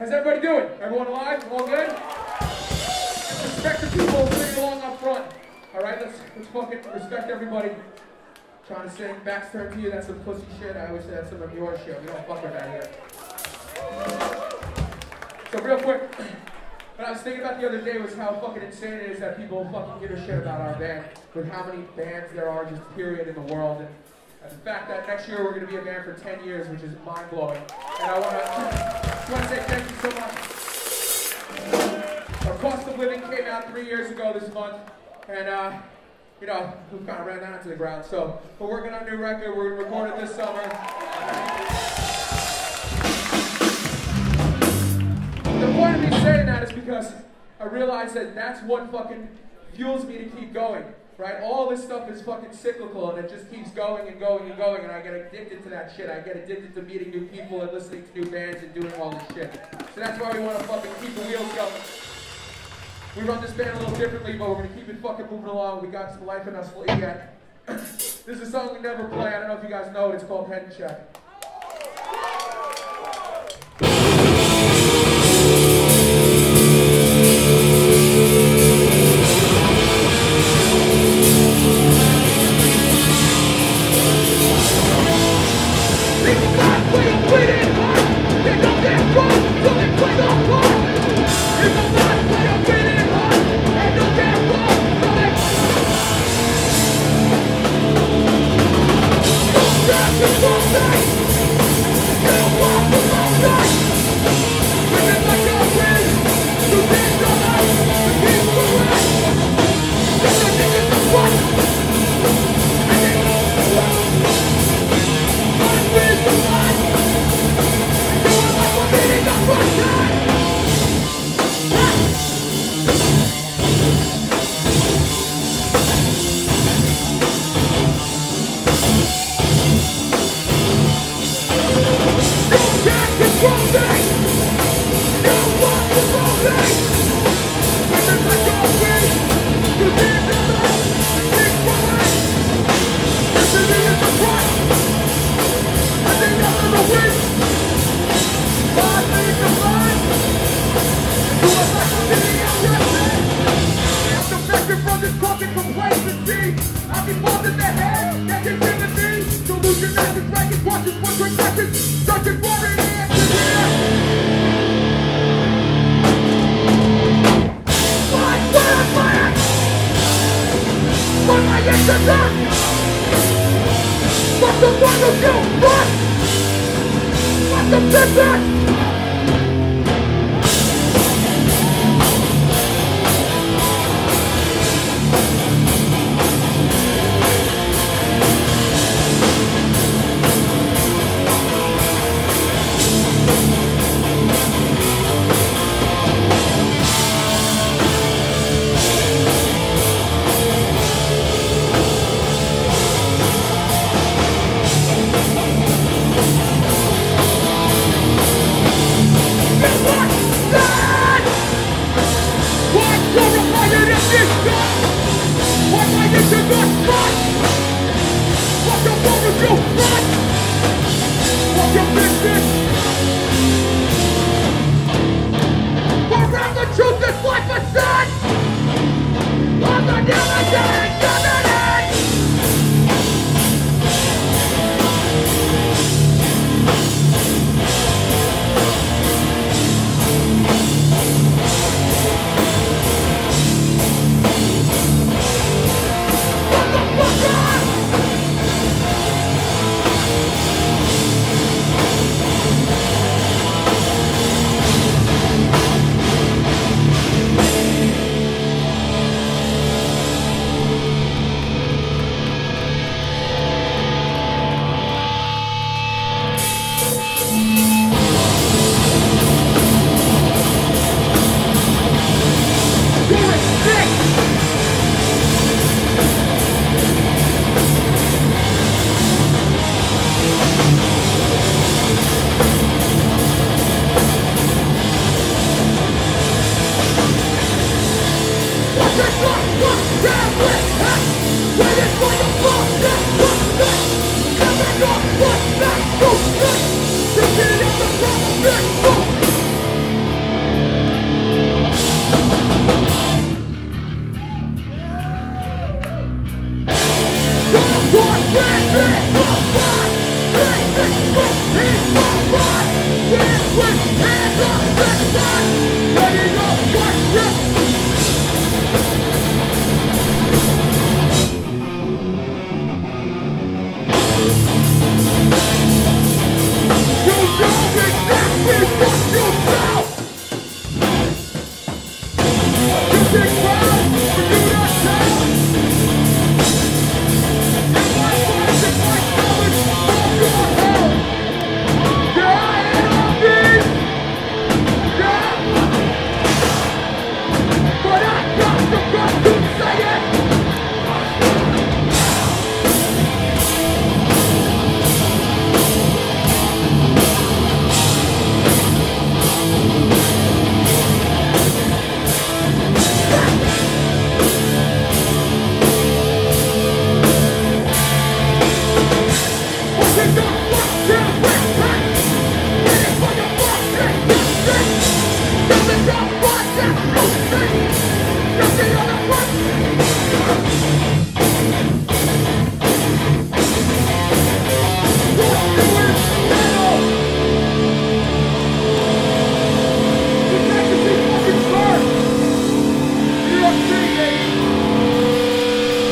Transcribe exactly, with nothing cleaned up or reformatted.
How's everybody doing? Everyone alive? All good? Respect the people sitting along up front. Alright, let's let's fucking respect everybody. Trying to sing backs turned to you, that's some pussy shit. I always say that's some of your shit. We don't fuck with that here. So real quick, what I was thinking about the other day was how fucking insane it is that people fucking give a shit about our band, with how many bands there are just period in the world. And, and the fact that next year we're going to be a band for ten years, which is mind-blowing. And I want to want to say thank you so much. Our Cost of Living came out three years ago this month, and uh, you know, we kind of ran that into the ground. So we're working on a new record. We're going to record it this summer. The point of me saying that is because I realize that that's what fucking fuels me to keep going, right? All this stuff is fucking cyclical, and it just keeps going and going and going, and I get addicted to that shit. I get addicted to meeting new people and listening to new bands and doing all this shit. So that's why we want to fucking keep the wheels going. We run this band a little differently, but we're going to keep it fucking moving along. We got some life in us yet. This is a song we never play. I don't know if you guys know it. It's called Head and Check. Nothing